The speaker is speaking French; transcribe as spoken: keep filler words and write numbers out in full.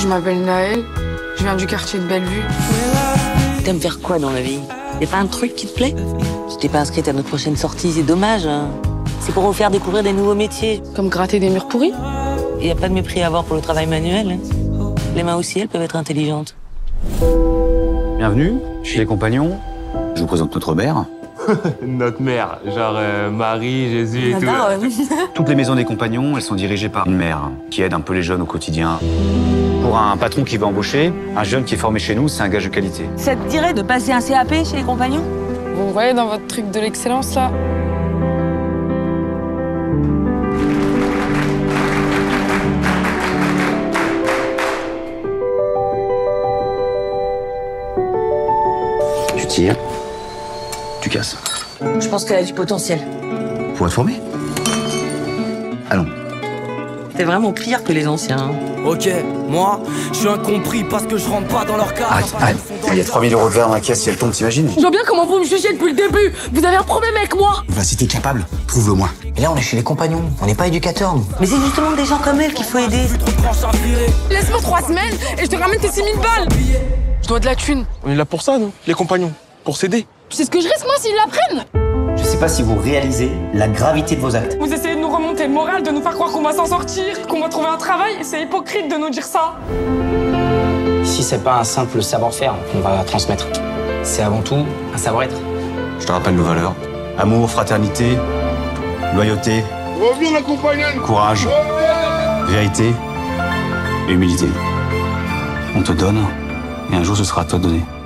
m'appelle Naël, je viens du quartier de Bellevue. T'aimes faire quoi dans la vie? Y'a pas un truc qui te plaît? Je t'ai pas inscrite à notre prochaine sortie, c'est dommage. Hein. C'est pour vous faire découvrir des nouveaux métiers. Comme gratter des murs pourris? Et y a pas de mépris à avoir pour le travail manuel. Hein. Les mains aussi, elles peuvent être intelligentes. Bienvenue chez les compagnons. Je vous présente notre mère. Notre mère, genre euh, Marie, Jésus et tout. Toutes les maisons des compagnons, elles sont dirigées par une mère qui aide un peu les jeunes au quotidien. Pour un patron qui veut embaucher, un jeune qui est formé chez nous, c'est un gage de qualité. Ça te dirait de passer un C A P chez les compagnons? Vous me voyez dans votre truc de l'excellence, là? Tu tires, tu casses. Je pense qu'elle a du potentiel. Pour être formé? Allons. T'es vraiment pire que les anciens. Hein. Ok, moi, je suis incompris parce que je rentre pas dans leur cas. Arrête, arrête. Il y a trois mille euros de verre dans la caisse, si elle tombe, t'imagines? Je vois bien comment vous me jugez depuis le début. Vous avez un problème avec moi. Bah, si t'es capable, prouve-le-moi. Et là, on est chez les compagnons, on n'est pas éducateurs, nous. Mais c'est justement des gens comme elle qu'il faut aider. Laisse-moi trois semaines et je te ramène tes six mille balles. Je dois de la thune. On est là pour ça, nous, les compagnons, pour s'aider. Tu sais ce que je risque, moi, s'ils la prennent? Je sais pas si vous réalisez la gravité de vos actes. Vous essayez de nous remonter le moral, de nous faire croire qu'on va s'en sortir, qu'on va trouver un travail. C'est hypocrite de nous dire ça. Ici, c'est pas un simple savoir-faire qu'on va transmettre. C'est avant tout un savoir-être. Je te rappelle nos valeurs. Amour, fraternité, loyauté, Reviens la compagnonne. courage, vérité et humilité. On te donne, et un jour ce sera à toi de donner.